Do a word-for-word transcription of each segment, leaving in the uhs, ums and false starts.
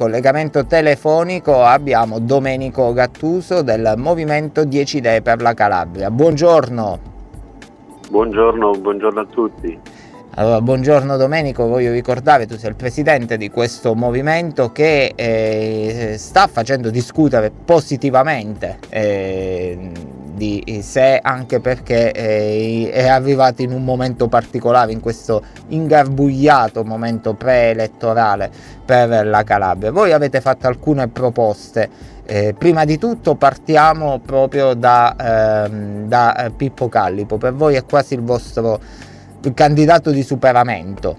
collegamento telefonico abbiamo Domenico Gattuso del Movimento dieci idee per la Calabria. Buongiorno. Buongiorno, buongiorno a tutti. Allora, buongiorno Domenico, voglio ricordare, tu sei il presidente di questo movimento che eh, sta facendo discutere positivamente eh, di sé, anche perché eh, è arrivato in un momento particolare, in questo ingarbugliato momento preelettorale per la Calabria. Voi avete fatto alcune proposte. Eh, prima di tutto partiamo proprio da, ehm, da Pippo Callipo. Per voi è quasi il vostro il candidato di superamento.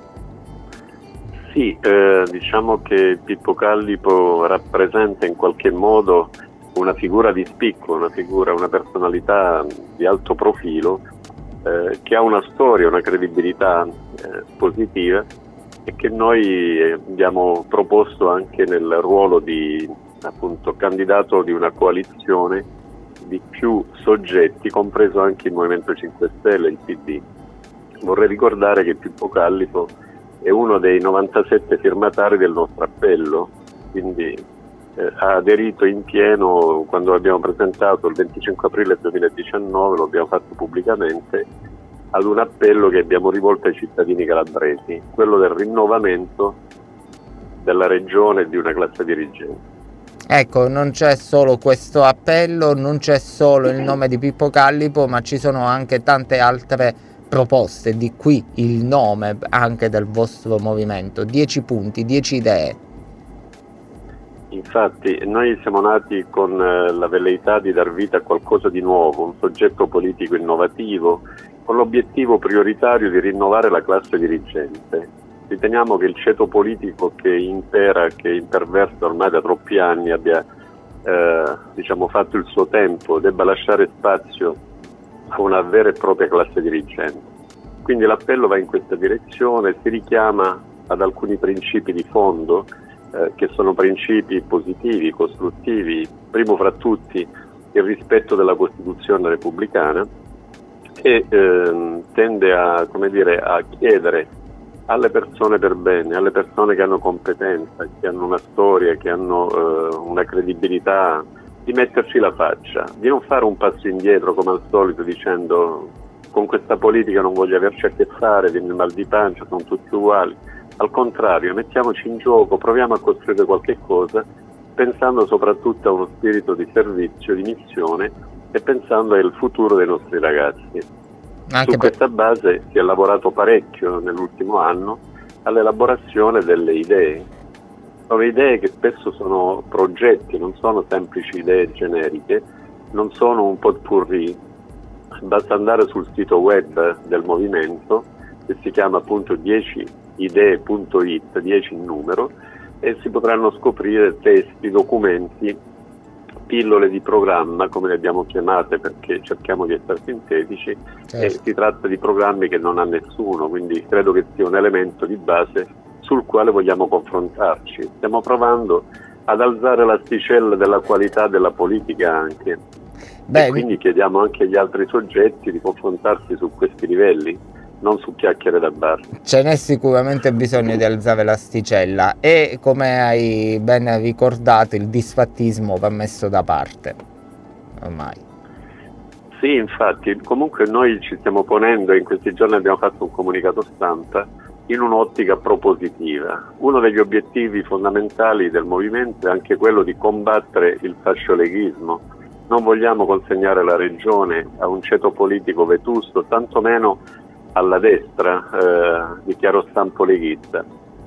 Sì, eh, diciamo che Pippo Callipo rappresenta in qualche modo una figura di spicco, una figura, una personalità di alto profilo eh, che ha una storia, una credibilità eh, positiva e che noi abbiamo proposto anche nel ruolo di appunto candidato di una coalizione di più soggetti, compreso anche il Movimento cinque Stelle e il P D. Vorrei ricordare che Pippo Callipo è uno dei novantasette firmatari del nostro appello, quindi eh, ha aderito in pieno quando l'abbiamo presentato il venticinque aprile duemiladiciannove, lo abbiamo fatto pubblicamente, ad un appello che abbiamo rivolto ai cittadini calabresi, quello del rinnovamento della regione e di una classe dirigente. Ecco, non c'è solo questo appello, non c'è solo il nome di Pippo Callipo, ma ci sono anche tante altre proposte, di qui il nome anche del vostro movimento, dieci punti, dieci idee. Infatti noi siamo nati con eh, la velleità di dar vita a qualcosa di nuovo, un soggetto politico innovativo, con l'obiettivo prioritario di rinnovare la classe dirigente. Riteniamo che il ceto politico che impera, che imperversa ormai da troppi anni, abbia eh, diciamo, fatto il suo tempo, debba lasciare spazio a una vera e propria classe dirigente. Quindi l'appello va in questa direzione, si richiama ad alcuni principi di fondo eh, che sono principi positivi, costruttivi, primo fra tutti il rispetto della Costituzione repubblicana, che eh, tende a, come dire, a chiedere alle persone per bene, alle persone che hanno competenza, che hanno una storia, che hanno eh, una credibilità, di metterci la faccia, di non fare un passo indietro come al solito dicendo con questa politica non voglio averci a che fare, viene il mal di pancia, sono tutti uguali. Al contrario, mettiamoci in gioco, proviamo a costruire qualche cosa, pensando soprattutto a uno spirito di servizio, di missione e pensando al futuro dei nostri ragazzi. Anche Su questa base si è lavorato parecchio nell'ultimo anno all'elaborazione delle idee. Sono idee che spesso sono progetti, non sono semplici idee generiche, non sono un potpourri. Basta andare sul sito web del movimento, che si chiama appunto dieci idee punto it, dieci in numero, e si potranno scoprire testi, documenti, pillole di programma, come le abbiamo chiamate perché cerchiamo di essere sintetici, certo. E si tratta di programmi che non ha nessuno, quindi credo che sia un elemento di base sul quale vogliamo confrontarci. Stiamo provando ad alzare l'asticella della qualità della politica anche. Beh, e quindi chiediamo anche agli altri soggetti di confrontarsi su questi livelli, non su chiacchiere da bar. Ce n'è sicuramente bisogno di alzare l'asticella e, come hai ben ricordato, il disfattismo va messo da parte ormai. Sì, infatti, comunque noi ci stiamo ponendo, in questi giorni abbiamo fatto un comunicato stampa in un'ottica propositiva. Uno degli obiettivi fondamentali del movimento è anche quello di combattere il fascioleghismo. Non vogliamo consegnare la regione a un ceto politico vetusto, tantomeno alla destra eh, di chiaro stampo leghista,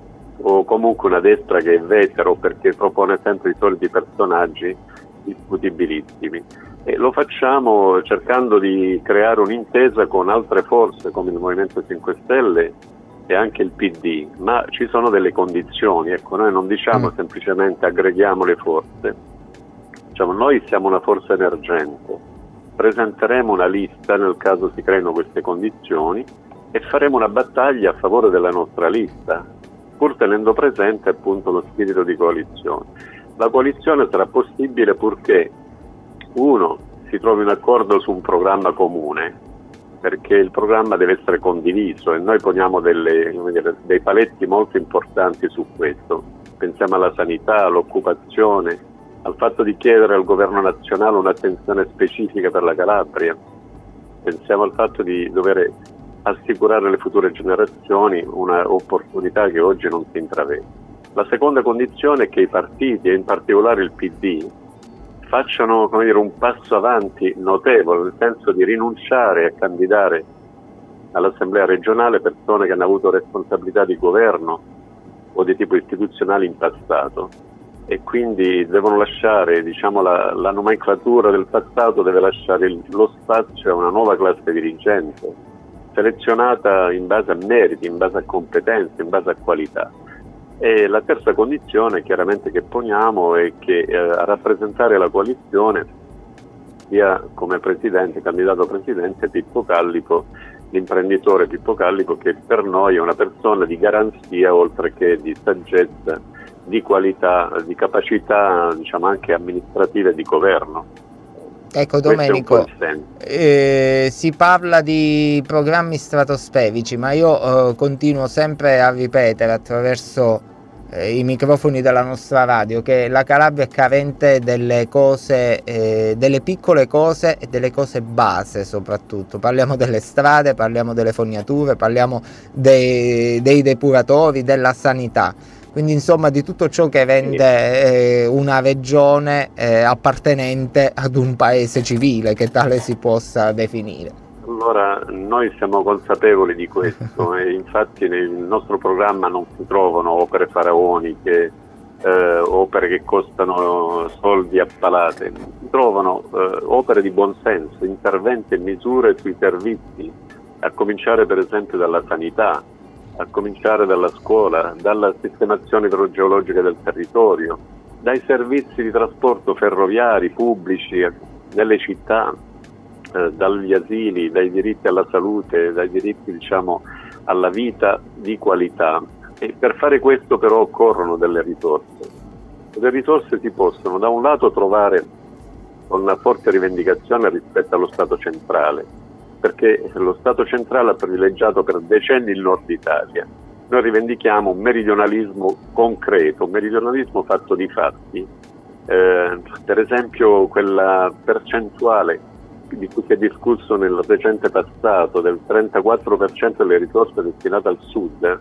o comunque una destra che è vetero perché propone sempre i soliti personaggi discutibilissimi. E lo facciamo cercando di creare un'intesa con altre forze come il Movimento cinque Stelle e anche il P D, ma ci sono delle condizioni. Ecco, noi non diciamo mm. semplicemente aggreghiamo le forze, diciamo noi siamo una forza emergente, presenteremo una lista nel caso si creino queste condizioni e faremo una battaglia a favore della nostra lista, pur tenendo presente appunto lo spirito di coalizione. La coalizione sarà possibile purché uno si trovi un accordo su un programma comune, perché il programma deve essere condiviso e noi poniamo delle, come dire, dei paletti molto importanti su questo. pensiamo alla sanità, all'occupazione, al fatto di chiedere al governo nazionale un'attenzione specifica per la Calabria, pensiamo al fatto di dover assicurare alle future generazioni una opportunità che oggi non si intravede. La seconda condizione è che i partiti, e in particolare il P D, facciano, come dire, un passo avanti notevole, nel senso di rinunciare a candidare all'Assemblea regionale persone che hanno avuto responsabilità di governo o di tipo istituzionale in passato, e quindi devono lasciare, diciamo, la, la nomenclatura del passato deve lasciare il, lo spazio a una nuova classe dirigente, selezionata in base a meriti, in base a competenze, in base a qualità. E la terza condizione chiaramente che poniamo è che eh, a rappresentare la coalizione sia come presidente, candidato presidente, Pippo Callipo, l'imprenditore Pippo Callipo, che per noi è una persona di garanzia oltre che di saggezza, di qualità, di capacità, diciamo, anche amministrative e di governo. Ecco Domenico, eh, si parla di programmi stratosferici, ma io eh, continuo sempre a ripetere attraverso eh, i microfoni della nostra radio che la Calabria è carente delle cose, eh, delle piccole cose e delle cose base soprattutto. Parliamo delle strade, parliamo delle fognature, parliamo dei, dei depuratori, della sanità. Quindi insomma di tutto ciò che rende eh, una regione eh, appartenente ad un paese civile, che tale si possa definire. Allora, noi siamo consapevoli di questo e infatti nel nostro programma non si trovano opere faraoniche, eh, opere che costano soldi a palate, si trovano eh, opere di buonsenso, interventi e misure sui servizi, a cominciare per esempio dalla sanità, a cominciare dalla scuola, dalla sistemazione idrogeologica del territorio, dai servizi di trasporto ferroviari pubblici nelle città, eh, dagli asili, dai diritti alla salute, dai diritti, diciamo, alla vita di qualità. E per fare questo però occorrono delle risorse. Le risorse si possono da un lato trovare con una forte rivendicazione rispetto allo Stato centrale, perché lo Stato centrale ha privilegiato per decenni il Nord Italia. Noi rivendichiamo un meridionalismo concreto, un meridionalismo fatto di fatti. Eh, per esempio quella percentuale di cui si è discusso nel recente passato del trentaquattro per cento delle risorse destinate al Sud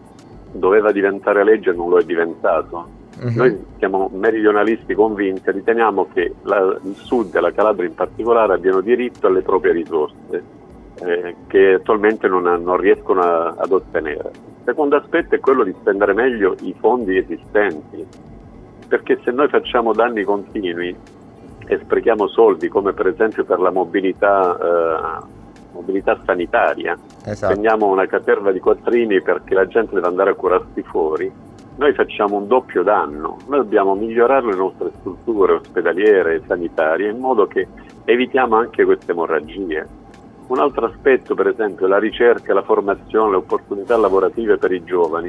doveva diventare legge e non lo è diventato. Uh-huh. Noi siamo meridionalisti convinti e riteniamo che la, il Sud e la Calabria in particolare abbiano diritto alle proprie risorse eh, che attualmente non, non riescono a, ad ottenere. Il secondo aspetto è quello di spendere meglio i fondi esistenti, perché se noi facciamo danni continui e sprechiamo soldi, come per esempio per la mobilità, eh, mobilità sanitaria, esatto, prendiamo una caterva di quattrini perché la gente deve andare a curarsi fuori, noi facciamo un doppio danno. Noi dobbiamo migliorare le nostre strutture ospedaliere e sanitarie in modo che evitiamo anche queste emorragie. Un altro aspetto, per esempio, la ricerca, la formazione, le opportunità lavorative per i giovani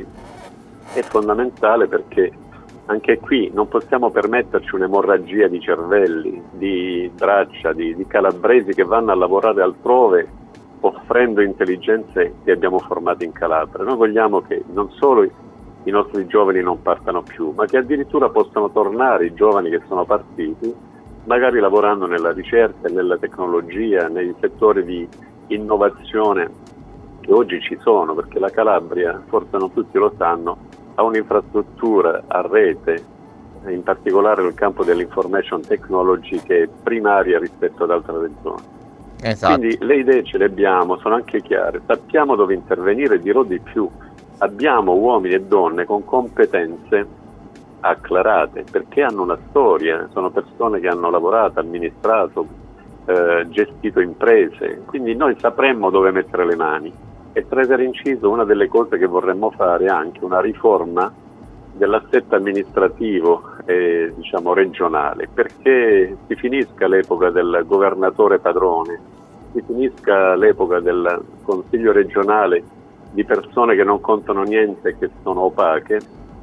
è fondamentale, perché anche qui non possiamo permetterci un'emorragia di cervelli, di braccia, di, di calabresi che vanno a lavorare altrove offrendo intelligenze che abbiamo formato in Calabria. Noi vogliamo che non solo i nostri giovani non partano più, ma che addirittura possano tornare i giovani che sono partiti, magari lavorando nella ricerca, nella tecnologia, nei settori di innovazione che oggi ci sono, perché la Calabria, forse non tutti lo sanno, ha un'infrastruttura a rete, in particolare nel campo dell'information technology, che è primaria rispetto ad altre regioni. Esatto. Quindi le idee ce le abbiamo, sono anche chiare, sappiamo dove intervenire e dirò di più. Abbiamo uomini e donne con competenze acclarate, perché hanno una storia, sono persone che hanno lavorato, amministrato, eh, gestito imprese, quindi noi sapremmo dove mettere le mani. E tra per inciso, una delle cose che vorremmo fare è anche una riforma dell'assetto amministrativo e, diciamo, regionale, perché si finisca l'epoca del governatore padrone, si finisca l'epoca del consiglio regionale di persone che non contano niente e che sono opache,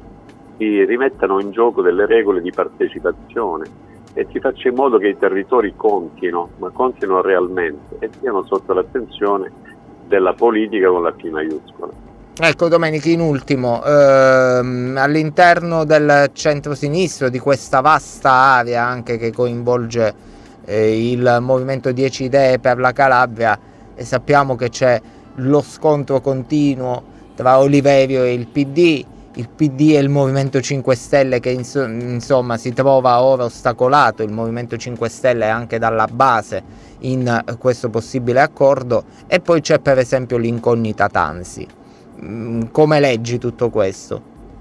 si rimettano in gioco delle regole di partecipazione e si faccia in modo che i territori contino, ma contino realmente e siano sotto l'attenzione della politica con la P maiuscola. Ecco Domenico, in ultimo, ehm, all'interno del centro-sinistro, di questa vasta area anche che coinvolge eh, il Movimento dieci Idee per la Calabria, e sappiamo che c'è lo scontro continuo tra Oliverio e il P D, il P D e il Movimento cinque Stelle che ins insomma si trova ora ostacolato, il Movimento cinque Stelle anche dalla base in questo possibile accordo, e poi c'è per esempio l'incognita Tansi. Come leggi tutto questo?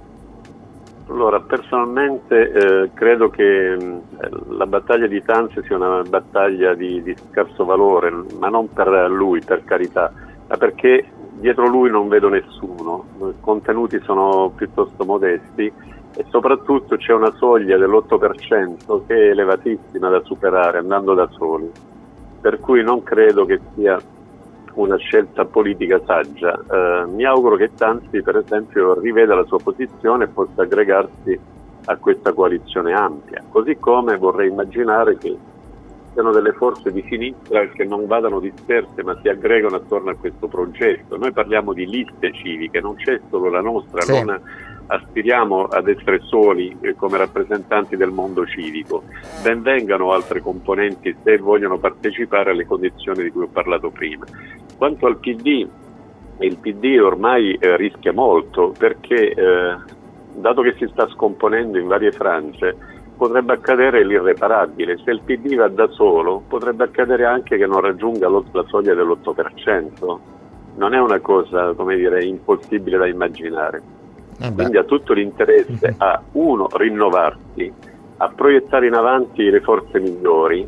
Allora, personalmente eh, credo che eh, la battaglia di Tansi sia una battaglia di, di scarso valore, ma non per lui, per carità, ma perché dietro lui non vedo nessuno, i contenuti sono piuttosto modesti e soprattutto c'è una soglia dell'otto per cento che è elevatissima da superare andando da soli, per cui non credo che sia una scelta politica saggia. Eh, mi auguro che Tansi, per esempio, riveda la sua posizione e possa aggregarsi a questa coalizione ampia, così come vorrei immaginare che siano delle forze di sinistra che non vadano disperse ma si aggregano attorno a questo progetto. Noi parliamo di liste civiche, non c'è solo la nostra, sì. Non aspiriamo ad essere soli eh, come rappresentanti del mondo civico. Ben vengano altre componenti se vogliono partecipare alle condizioni di cui ho parlato prima. Quanto al P D, il P D ormai eh, rischia molto perché eh, dato che si sta scomponendo in varie frange, potrebbe accadere l'irreparabile. Se il P D va da solo, potrebbe accadere anche che non raggiunga la soglia dell'otto per cento. Non è una cosa, come dire, impossibile da immaginare. Eh Quindi ha tutto l'interesse a, uno, rinnovarsi, a proiettare in avanti le forze migliori,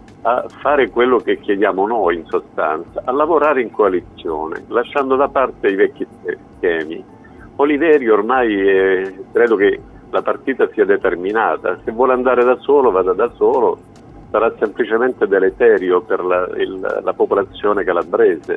a fare quello che chiediamo noi in sostanza, a lavorare in coalizione, lasciando da parte i vecchi schemi. Oliverio ormai è, credo che la partita sia determinata, se vuole andare da solo vada da solo, sarà semplicemente deleterio per la, il, la popolazione calabrese,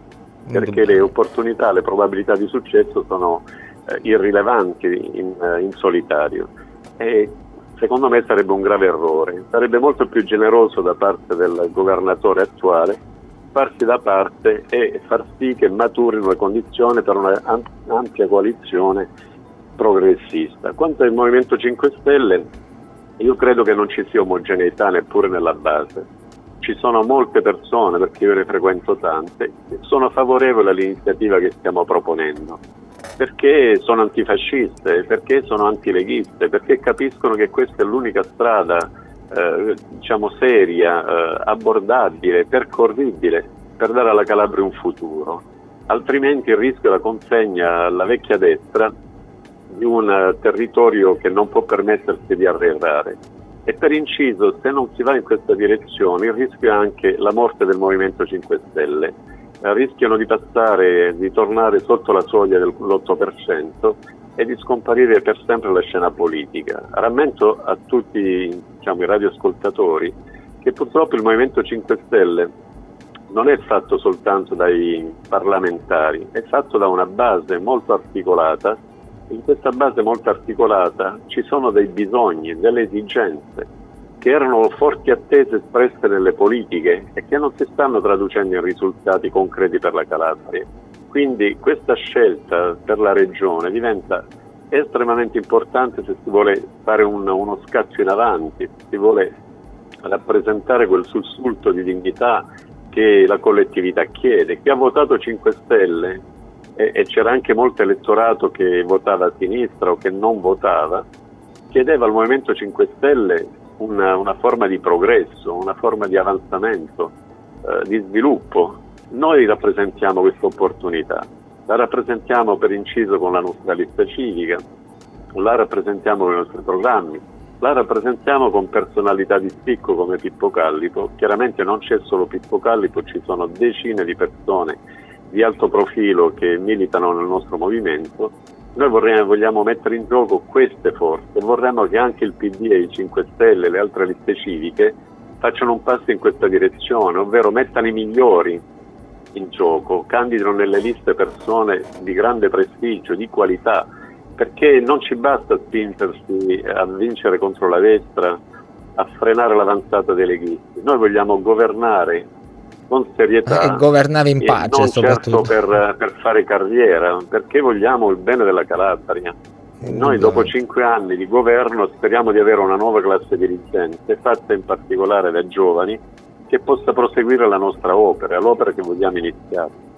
perché le opportunità, le probabilità di successo sono eh, irrilevanti in, eh, in solitario. E secondo me sarebbe un grave errore, sarebbe molto più generoso da parte del governatore attuale farsi da parte e far sì che maturino le condizioni per una ampia coalizione progressista. Quanto al Movimento cinque Stelle, io credo che non ci sia omogeneità neppure nella base. Ci sono molte persone, perché io ne frequento tante, che sono favorevoli all'iniziativa che stiamo proponendo, perché sono antifasciste, perché sono antileghiste, perché capiscono che questa è l'unica strada eh, diciamo seria, eh, abbordabile, percorribile per dare alla Calabria un futuro. Altrimenti il rischio è la consegna alla vecchia destra di un territorio che non può permettersi di arretrare. E per inciso, se non si va in questa direzione, il rischio è anche la morte del Movimento cinque Stelle. Eh, rischiano di passare, di tornare sotto la soglia dell'otto per cento e di scomparire per sempre dalla scena politica. Rammento a tutti, diciamo, i radioascoltatori che purtroppo il Movimento cinque Stelle non è fatto soltanto dai parlamentari, è fatto da una base molto articolata. In questa base molto articolata ci sono dei bisogni, delle esigenze che erano forti attese espresse nelle politiche e che non si stanno traducendo in risultati concreti per la Calabria. Quindi questa scelta per la regione diventa estremamente importante se si vuole fare un, uno scatto in avanti, se si vuole rappresentare quel sussulto di dignità che la collettività chiede. Chi ha votato cinque Stelle, e c'era anche molto elettorato che votava a sinistra o che non votava, chiedeva al Movimento cinque Stelle una, una forma di progresso, una forma di avanzamento, eh, di sviluppo. Noi rappresentiamo questa opportunità, la rappresentiamo per inciso con la nostra lista civica, la rappresentiamo con i nostri programmi, la rappresentiamo con personalità di spicco come Pippo Callipo. Chiaramente non c'è solo Pippo Callipo, ci sono decine di persone di alto profilo che militano nel nostro movimento. Noi vorremmo, vogliamo mettere in gioco queste forze, vorremmo che anche il P D e i cinque Stelle e le altre liste civiche facciano un passo in questa direzione, ovvero mettano i migliori in gioco, candidino nelle liste persone di grande prestigio, di qualità, perché non ci basta spingersi a vincere contro la destra, a frenare l'avanzata dei leghisti. Noi vogliamo governare con serietà e governavi in pace, e non soprattutto. certo per, per fare carriera, perché vogliamo il bene della Calabria. Noi dopo cinque anni di governo speriamo di avere una nuova classe dirigente, fatta in particolare da giovani, che possa proseguire la nostra opera, l'opera che vogliamo iniziare.